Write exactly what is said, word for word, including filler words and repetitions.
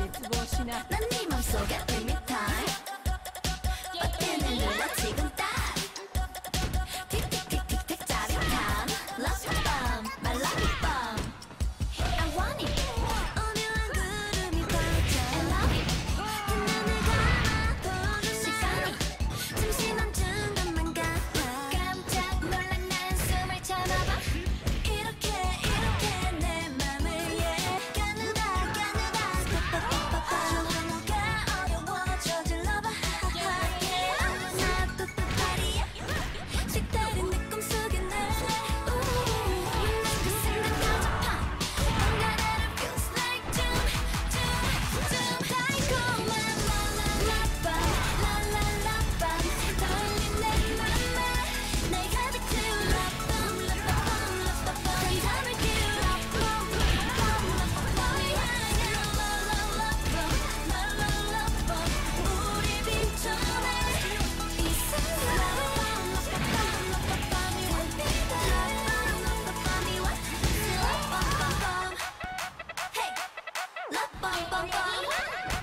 무엇이나 난 네 맘속에 limit time 버튼을 눌러 지금 딱 틱틱틱틱틱 짜릿한 love bomb my love bomb I want it 오묘한 구름이 번져 I love it 내 눈을 감아보는 시간이 잠시 멈춘 것만 같아 깜짝 놀란 난 숨을 참아봐 이렇게 이렇게 내 맘을 yeah 가느다 가느다 빠빠빠빠빠 조금가 어려워 저질러봐 yeah 나 빠빠빠리야 색다른 내 꿈속에 날 Ooh 그 생각마저 파 뭔가 나를 feels like doom doom doom 달콤한 la la la bum la la la bum 떨린 내 맘에 날 가득 채운 love bum love bum love bum 잠을 깨워 love bum love bum love bum 향해 la la la bum la la la bum 우리 비춰내 이 세상 love bum love bum love bum you want me love bum love bum you want me love bum bum bum hey love bum bum bum